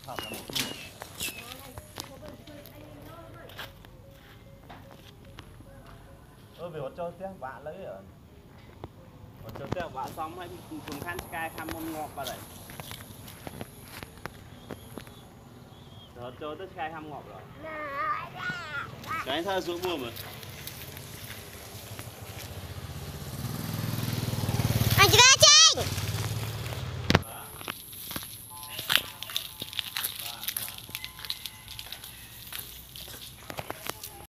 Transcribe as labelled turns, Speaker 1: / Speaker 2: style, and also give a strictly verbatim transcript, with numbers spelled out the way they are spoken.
Speaker 1: hợp là một ơ vì họ cho tiếng vạ lấy ở họ cho tiếng vạ xong hay cùng khăn sky khăm môn ngọt vào đây họ cho tới sky khăm ngọt rồi cái thơ xuống buồm rồi